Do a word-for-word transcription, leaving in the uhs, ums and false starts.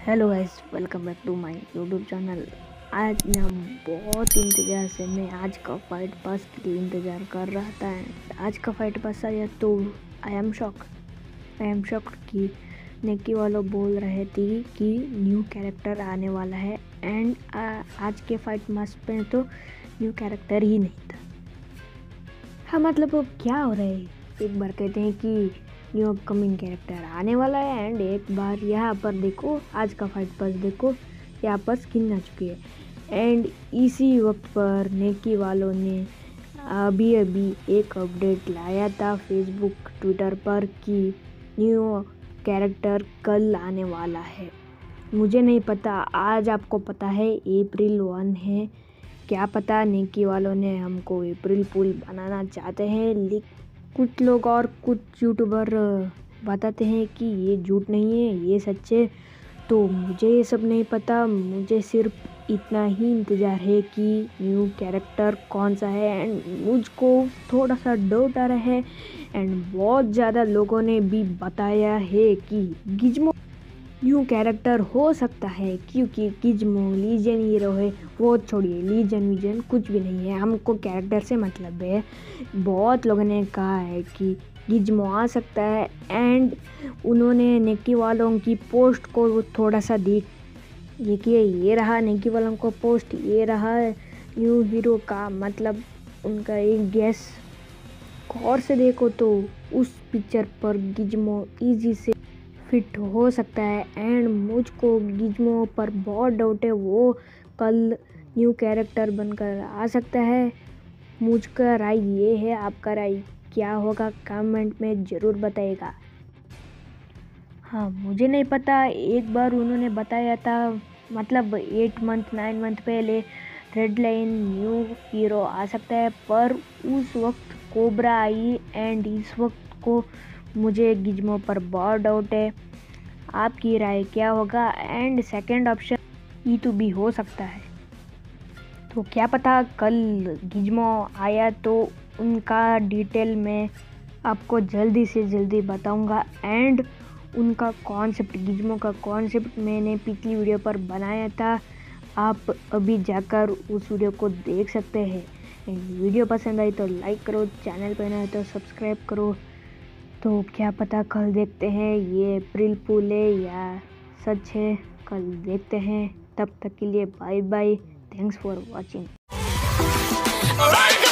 Hello guys, welcome back to my YouTube channel. आज ना बहुत इंतज़ार से मैं आज का फाइट पास के लिए इंतज़ार कर रहा था। आज का फाइट पास आया तो I am shock I am shock कि नेकी वालों बोल रहे थे कि न्यू कैरेक्टर आने वाला है एंड आज के फाइट पास पे तो न्यू कैरेक्टर ही नहीं था। हाँ, मतलब वो क्या हो रहा है, एक बार कहते हैं कि न्यू अपकमिंग कैरेक्टर आने वाला है एंड एक बार यहाँ पर देखो आज का फाइट पास देखो यहाँ पर स्किन आ चुकी है। एंड इसी वक्त पर नेकी वालों ने अभी अभी एक अपडेट लाया था फेसबुक ट्विटर पर कि न्यू कैरेक्टर कल आने वाला है। मुझे नहीं पता, आज आपको पता है अप्रैल वन है, क्या पता नेकी वालों ने हमको अप्रैल फूल बनाना चाहते हैं। लेकिन कुछ लोग और कुछ यूट्यूबर बताते हैं कि ये झूठ नहीं है, ये सच है। तो मुझे ये सब नहीं पता, मुझे सिर्फ इतना ही इंतज़ार है कि न्यू कैरेक्टर कौन सा है। एंड मुझको थोड़ा सा डाउट आ रहा है एंड बहुत ज़्यादा लोगों ने भी बताया है कि गिज़मो न्यू कैरेक्टर हो सकता है, क्योंकि गिज़मो लीजन हीरो है। वो छोड़िए, लीजन विजन कुछ भी नहीं है, हमको कैरेक्टर से मतलब है। बहुत लोगों ने कहा है कि गिज़मो आ सकता है एंड उन्होंने नेकी वालों की पोस्ट को थोड़ा सा देख देखिए, ये रहा नेकी वालों को पोस्ट, ये रहा न्यू हीरो का मतलब उनका एक गैस। गौर से देखो तो उस पिक्चर पर गिज़मो ईजी से फिट हो सकता है एंड मुझको गिज़मो पर बहुत डाउट है, वो कल न्यू कैरेक्टर बनकर आ सकता है। मुझका राय ये है, आपका राय क्या होगा कमेंट में ज़रूर बताइएगा। हाँ, मुझे नहीं पता, एक बार उन्होंने बताया था मतलब एट मंथ नाइन मंथ पहले रेड लाइन न्यू हीरो आ सकता है, पर उस वक्त कोबरा आई एंड इस वक्त को मुझे गिज़मो पर बहुत डाउट है। आपकी राय क्या होगा? And second option E two B हो सकता है, तो क्या पता कल गिज़मो आया तो उनका डिटेल में आपको जल्दी से जल्दी बताऊंगा। एंड उनका कॉन्सेप्ट, गिज़मो का कॉन्सेप्ट मैंने पिछली वीडियो पर बनाया था, आप अभी जाकर उस वीडियो को देख सकते हैं। वीडियो पसंद आई तो लाइक करो, चैनल पर नए तो सब्सक्राइब करो। तो क्या पता कल देखते हैं ये अप्रैल फूल है या सच है, कल देखते हैं। तब तक के लिए bye bye, thanks for watching.